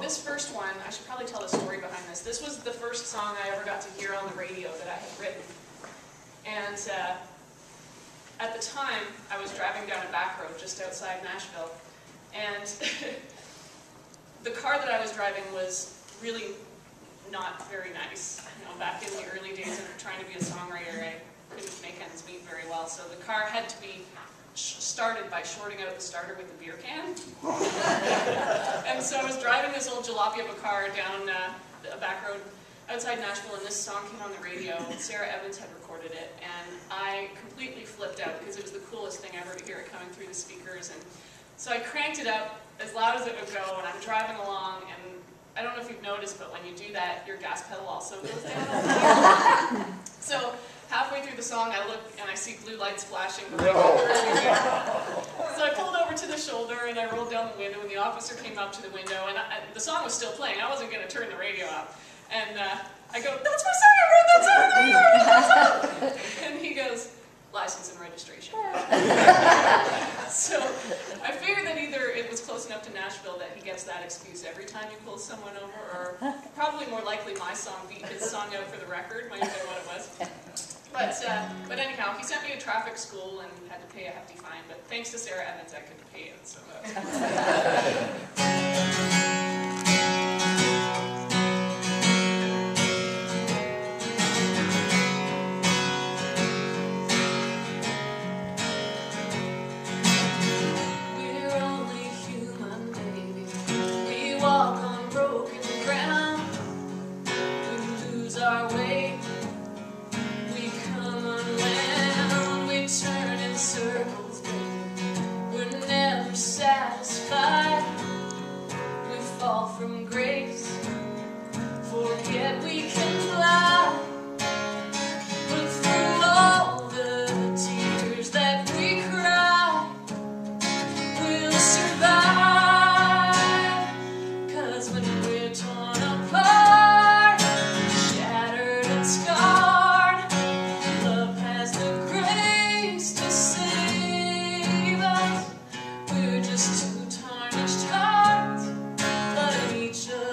this first one, I should probably tell the story behind this. This was the first song I ever got to hear on the radio that I had written. And at the time, I was driving down a back road just outside Nashville. And the car that I was driving was really not very nice. You know, back in the early days of trying to be a songwriter, I couldn't make ends meet very well. So the car had to be started by shorting out the starter with a beer can. And so I was driving this old jalopy of a car down a back road outside Nashville, and this song came on the radio. Sarah Evans had recorded it, and I completely flipped out because it was the coolest thing ever to hear it coming through the speakers. And so I cranked it up as loud as it would go, and I'm driving along, and I don't know if you've noticed, but when you do that, your gas pedal also goes down. So halfway through the song, I look and I see blue lights flashing. So I pulled over to the shoulder and I rolled down the window, and the officer came up to the window, and the song was still playing. I wasn't going to turn the radio up. And I go, "That's my song, I wrote that song, And he goes, "License and registration." So I figured that either it was close enough to Nashville that he gets that excuse every time you pull someone over, or probably more likely my song beat his song out for the record, might have been what it was. But anyhow, he sent me to traffic school and had to pay a hefty fine, but thanks to Sarah Evans, I could pay it, so walk on broken ground, we lose our way, we come unwound, we turn in circles, we're never satisfied, we fall from grace, forget we can fly, but through all the tears that we cry, we'll survive. When we're torn apart, shattered and scarred, love has the grace to save us. We're just two tarnished hearts, but each of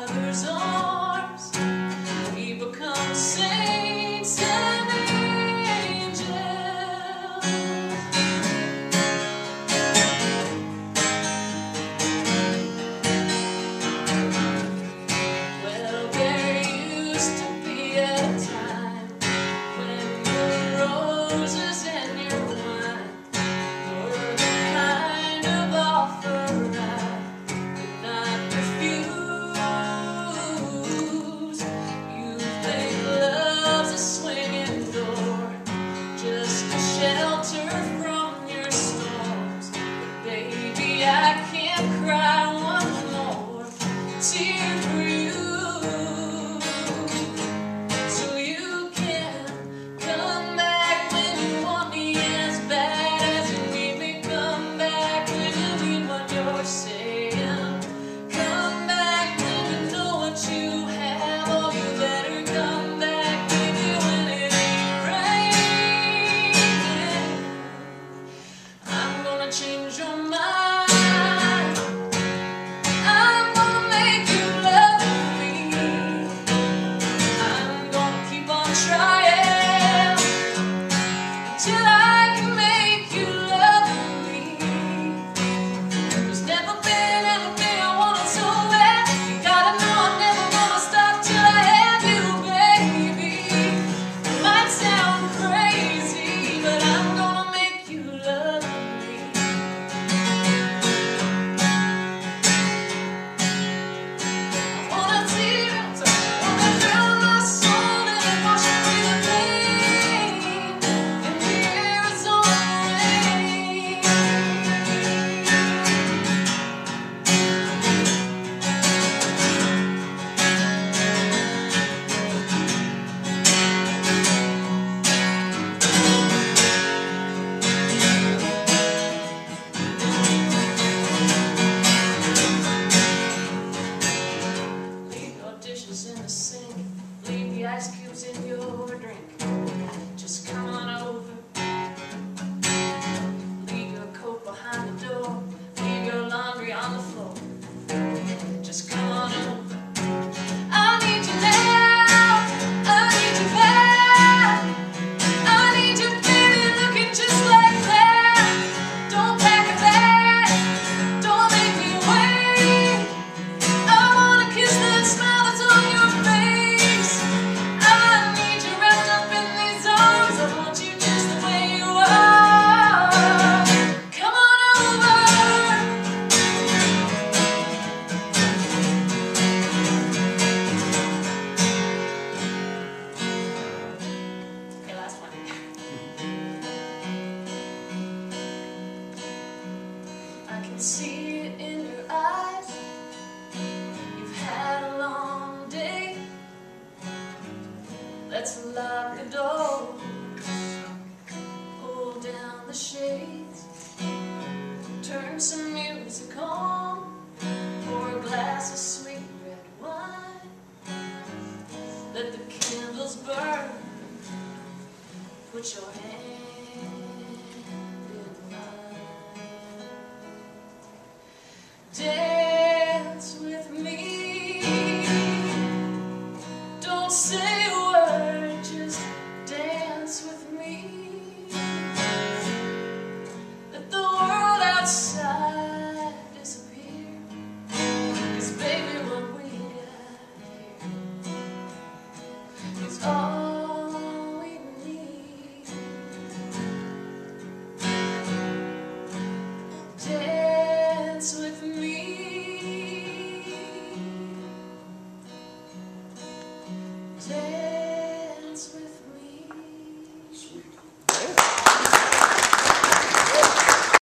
day.